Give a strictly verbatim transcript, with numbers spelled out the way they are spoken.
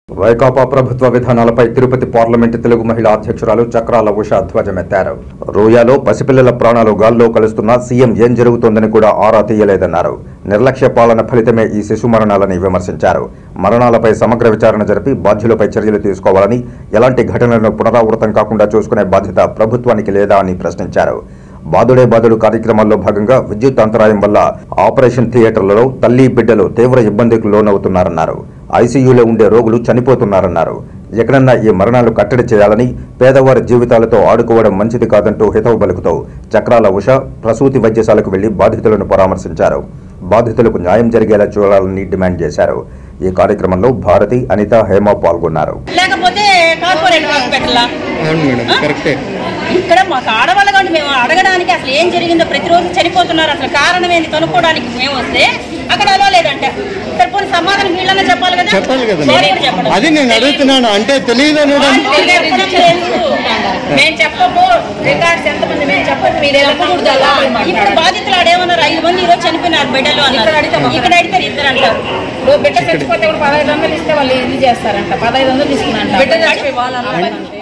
వైకాపా ప్రభుత్వ విధానాలపై తిరుపతి పార్లమెంటు తెలుగు మహిళా అధ్యక్షురాలు చక్రాల ఉష ధ్వజమెత్తారు. రూయాలో పసిపిల్లల ప్రాణాలు గాల్లో కలుస్తున్నా సీఎం ఏం జరుగుతోందని కూడా ఆరా తీయలేదన్నారు. నిర్లక్ష్య పాలన ఫలితమే ఈ శిశు మరణాలని విమర్శించారు. మరణాలపై సమగ్ర విచారణ జరిపి బాధ్యులపై చర్యలు తీసుకోవాలని, ఎలాంటి ఘటనలను పునరావృతం కాకుండా చూసుకునే బాధ్యత ప్రభుత్వానికి లేదా అని ప్రశ్నించారు. బాదుడే బాదుడు కార్యక్రమాల్లో భాగంగా విద్యుత్ అంతరాయం వల్ల ఆపరేషన్ థియేటర్లలో తల్లి బిడ్డలు తీవ్ర ఇబ్బందికి లోనవుతున్నారన్నారు. ఐసీయూలో ఉండే రోగులు చనిపోతున్నారన్నారు. ఎక్కడన్నా ఈ మరణాలు కట్టడి చేయాలని, పేదవారి జీవితాలతో ఆడుకోవడం మంచిది కాదంటూ హితవు పలుకుతూ చక్రాల ఉష ప్రసూతి వైద్యశాలకు వెళ్లి బాధితులను పరామర్శించారు. బాధితులకు న్యాయం జరిగేలా చూడాలని డిమాండ్ చేశారు. ఈ కార్యక్రమంలో భారతి, అనిత, హేమ పాల్గొన్నారు. ఇక్కడ మాకు ఆడవాళ్ళ కాబట్టి మేము అడగడానికి అసలు ఏం జరిగిందో, ప్రతిరోజు చనిపోతున్నారు, అసలు కారణం ఏంటి కనుక్కోవడానికి మేము వస్తే అక్కడ అలా లేదంటే పోనీ సమాధానం వీళ్ళన్నా చెప్పాలి కదా. చెప్పాలి కదా, అది నేను అడుగుతున్నాను. అంటే తెలియదు మేము చెప్పము, రికార్డ్స్ ఎంతమంది మేము చెప్పదు, మీరు ఇప్పుడు బాధితులు ఆడేమన్నారు, ఐదు మంది ఈరోజు చనిపోయినారు బిడ్డలు అన్నారు. ఇక్కడ అడిగితే ఇద్దరు అంటారు. బిడ్డ చచ్చిపోతే కూడా పదహైదు వందలు ఇస్తే వాళ్ళు ఇది చేస్తారంట, పదహైదు వందలు తీసుకున్నారంట. బిడ్డ చచ్చిపోయి వాళ్ళు